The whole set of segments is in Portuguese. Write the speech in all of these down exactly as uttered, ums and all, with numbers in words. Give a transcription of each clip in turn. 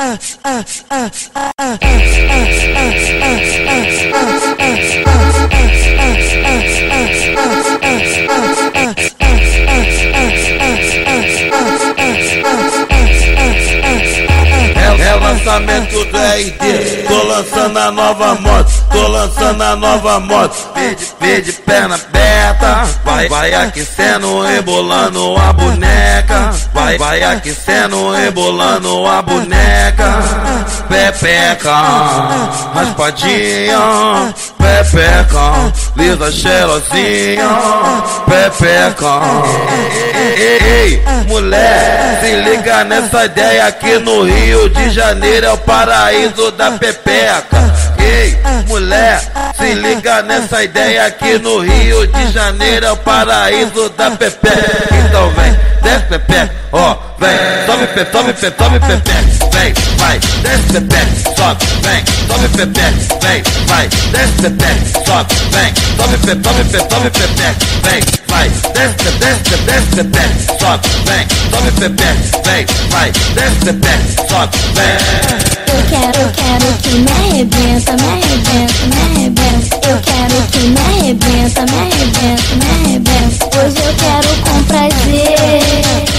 É o lançamento do R D, tô lançando a nova moto, tô lançando a nova moto. Vê de perna aberta, vai, vai aquecendo, rebolando a boneca. Vai, vai aquecendo, rebolando a boneca. Pepeca, raspadinha, pepeca, lisa cheirosinha, pepeca. Ei, ei, mulher, se liga nessa ideia aqui no Rio de Janeiro é o paraíso da pepeca. Ei, mulher, se liga nessa ideia aqui no Rio de Janeiro é o paraíso da pepeca. Então vem, desce pepeca, ó, vem, sobe pepeca, sobe pepeca, sobe pepeca, vem, vai, desce pepeca, sobe, vem, sobe pepeca, vem, vai, desce pepeca, sobe, vem, sobe pepeca, sobe pepeca, sobe pepeca, vem, vai, desce, desce, desce pepeca, sobe, vem, sobe pepeca, vem, vai, desce pepeca, sobe, vem. Eu quero, eu quero que me arrebenta, me arrebenta, me arrebenta. Eu quero que me arrebenta, me arrebenta, me arrebenta. Hoje eu quero com prazer.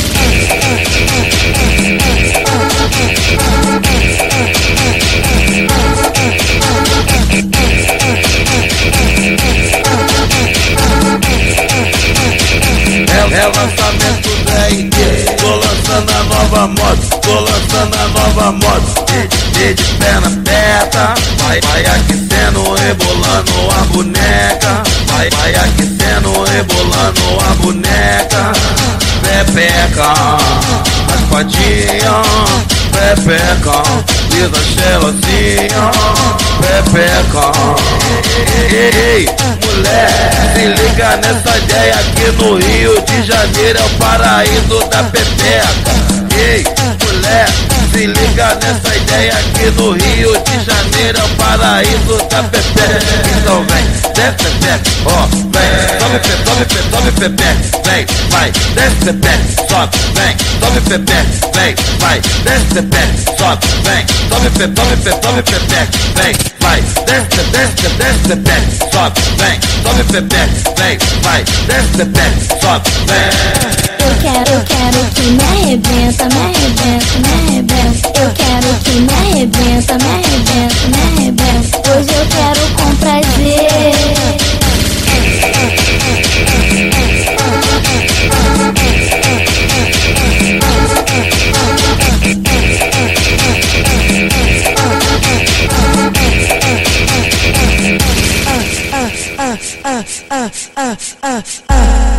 É o lançamento do R D, tô lançando a nova moto, tô lançando a nova moto. De, de perna aberta, vai, vai aquecendo, rebolando a boneca. Vai, vai aquecendo, rebolando a boneca. Pepeca, raspadinha, pepeca, lisa cheirosinha, pepeca. Ei, ei, mulher, se liga nessa ideia aqui no Rio de Janeiro é o paraíso da pepeca. Ei, mulher, se liga nessa ideia aqui no Rio de Janeiro é o paraíso da pepeca. Então vem, desce pepeca, ó, vem, sobe pepeca, sobe pepeca, sobe pepeca, vem, vai, desce pepeca, sobe, vem, sobe pepeca, vem, vai, desce pepeca, sobe, vem, sobe pepeca, sobe pepeca, sobe pepeca, vem, vai, desce, desce, desce pepeca, sobe, vem, sobe pepeca, vem, vai, desce pepeca, sobe, vem. Eu quero, eu quero que me arrebenta, me arrebenta, me arrebenta. Eu quero que me arrebenta, me arrebenta, me arrebenta. Hoje eu quero com prazer. Uh, uh, uh, uh, uh, uh, uh.